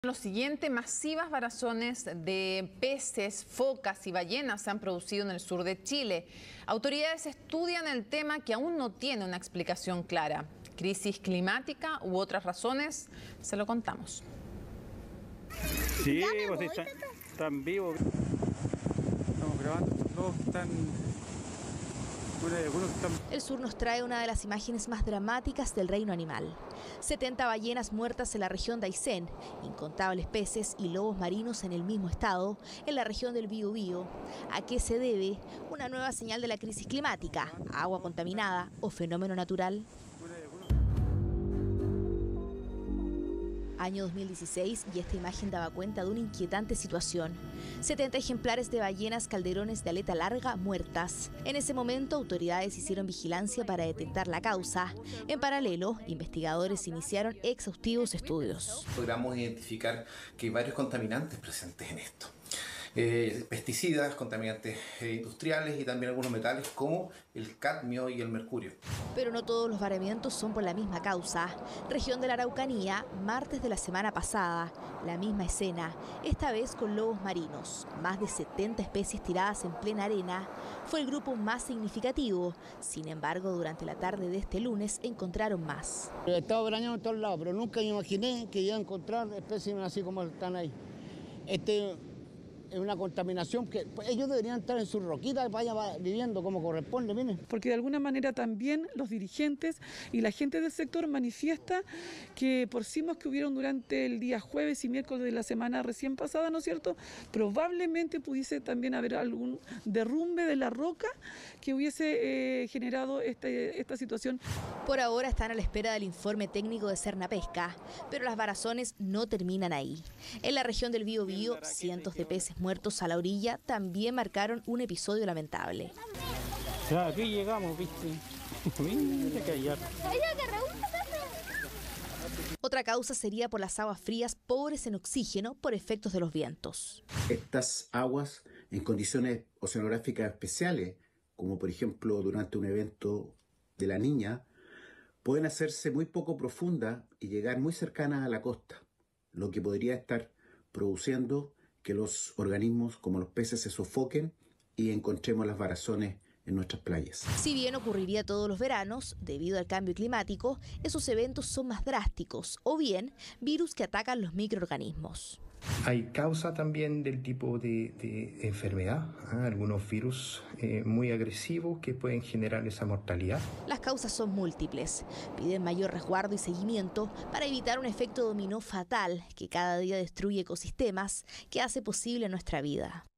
Lo siguiente, masivas varazones de peces, focas y ballenas se han producido en el sur de Chile. Autoridades estudian el tema que aún no tiene una explicación clara. ¿Crisis climática u otras razones? Se lo contamos. Sí, pues están vivos. Estamos grabando, todos están... El sur nos trae una de las imágenes más dramáticas del reino animal. 70 ballenas muertas en la región de Aysén, incontables peces y lobos marinos en el mismo estado, en la región del Biobío. ¿A qué se debe? Una nueva señal de la crisis climática, agua contaminada o fenómeno natural. Año 2016 y esta imagen daba cuenta de una inquietante situación. 70 ejemplares de ballenas calderones de aleta larga muertas. En ese momento, autoridades hicieron vigilancia para detectar la causa. En paralelo, investigadores iniciaron exhaustivos estudios. Logramos identificar que hay varios contaminantes presentes en esto. Pesticidas, contaminantes industriales y también algunos metales como el cadmio y el mercurio. Pero no todos los varamientos son por la misma causa. Región de la Araucanía, martes de la semana pasada, la misma escena, esta vez con lobos marinos. Más de 70 especies tiradas en plena arena. Fue el grupo más significativo. Sin embargo, durante la tarde de este lunes encontraron más. He estado veraneando en todos lados, pero nunca me imaginé que iba a encontrar especies así como están ahí. Es una contaminación que ellos deberían estar en sus roquitas, vayan viviendo como corresponde, miren. Porque de alguna manera también los dirigentes y la gente del sector manifiesta que por sismos que hubieron durante el día jueves y miércoles de la semana recién pasada, ¿no es cierto?, probablemente pudiese también haber algún derrumbe de la roca que hubiese generado esta situación. Por ahora están a la espera del informe técnico de Cernapesca, pero las varazones no terminan ahí. En la región del Biobío, cientos de peces muertos a la orilla también marcaron un episodio lamentable. Ya, aquí llegamos, viste. Mira que hay harto. Otra causa sería por las aguas frías pobres en oxígeno por efectos de los vientos. Estas aguas en condiciones oceanográficas especiales, como por ejemplo durante un evento de la Niña, pueden hacerse muy poco profundas y llegar muy cercanas a la costa, lo que podría estar produciendo que los organismos como los peces se sofoquen y encontremos las varazones en nuestras playas. Si bien ocurriría todos los veranos, debido al cambio climático, esos eventos son más drásticos, o bien virus que atacan los microorganismos. Hay causa también del tipo de enfermedad, algunos virus muy agresivos que pueden generar esa mortalidad. Las causas son múltiples. Piden mayor resguardo y seguimiento para evitar un efecto dominó fatal que cada día destruye ecosistemas que hace posible nuestra vida.